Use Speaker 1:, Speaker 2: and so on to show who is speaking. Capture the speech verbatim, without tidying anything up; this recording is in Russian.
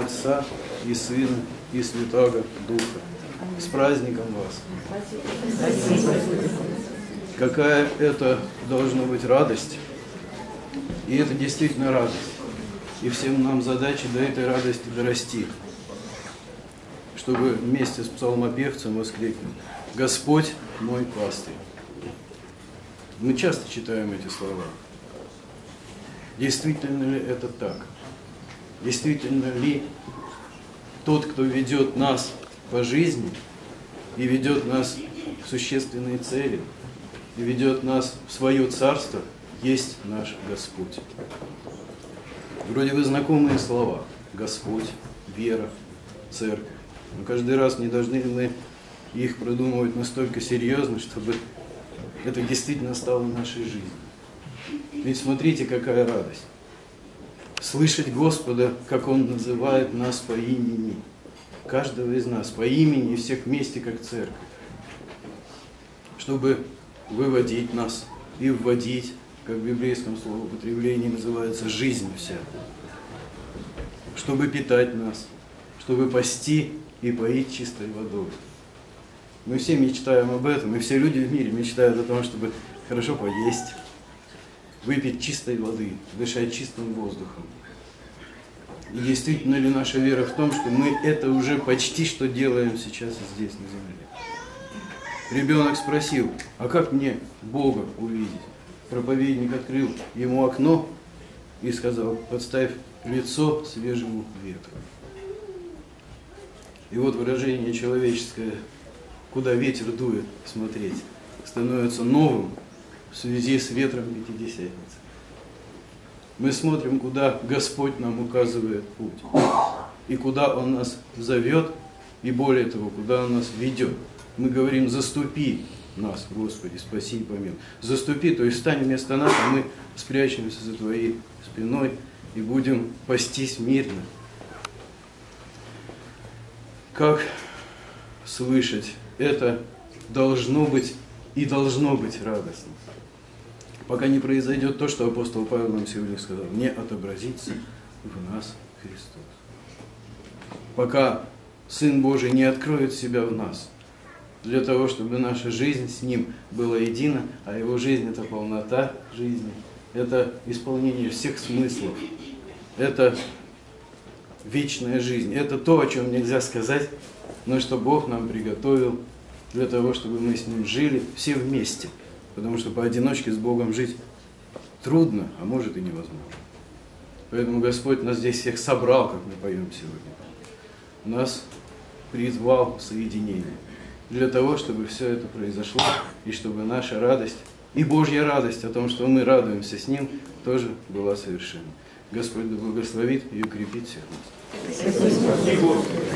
Speaker 1: Отца и Сына и Святаго Духа. С праздником вас! Какая это должна быть радость! И это действительно радость. И всем нам задача до этой радости дорасти, чтобы вместе с псалмопевцем воскликнуть: «Господь мой пастырь». Мы часто читаем эти слова. Действительно ли это так? Действительно ли тот, кто ведет нас по жизни и ведет нас к существенной цели, и ведет нас в свое царство, есть наш Господь? Вроде бы знакомые слова: Господь, вера, церковь. Но каждый раз не должны ли мы их продумывать настолько серьезно, чтобы это действительно стало нашей жизнью? Ведь смотрите, какая радость. Слышать Господа, как Он называет нас по имени. Каждого из нас по имени, и всех вместе, как церковь. Чтобы выводить нас и вводить, как в библейском словоупотреблении называется, жизнь вся. Чтобы питать нас, чтобы пасти и поить чистой водой. Мы все мечтаем об этом, и все люди в мире мечтают о том, чтобы хорошо поесть, выпить чистой воды, дышать чистым воздухом. И действительно ли наша вера в том, что мы это уже почти что делаем сейчас и здесь, на земле? Ребенок спросил: а как мне Бога увидеть? Проповедник открыл ему окно и сказал: подставь лицо свежему ветру. И вот выражение человеческое: куда ветер дует, смотреть, становится новым в связи с ветром Пятидесятницы. Мы смотрим, куда Господь нам указывает путь, и куда Он нас зовет, и более того, куда Он нас ведет. Мы говорим: заступи нас, Господи, спаси и помилуй. Заступи, то есть встань вместо нас, а мы спрячемся за Твоей спиной и будем пастись мирно. Как слышать это должно быть и должно быть радостно, пока не произойдет то, что апостол Павел нам сегодня сказал: не отобразится в нас Христос. Пока Сын Божий не откроет себя в нас, для того, чтобы наша жизнь с Ним была едина, а Его жизнь – это полнота жизни, это исполнение всех смыслов, это вечная жизнь, это то, о чем нельзя сказать, но что Бог нам приготовил для того, чтобы мы с Ним жили все вместе. Потому что поодиночке с Богом жить трудно, а может и невозможно. Поэтому Господь нас здесь всех собрал, как мы поем сегодня. Нас призвал в соединение. Для того, чтобы все это произошло, и чтобы наша радость, и Божья радость о том, что мы радуемся с Ним, тоже была совершенна. Господь да благословит и укрепит всех нас.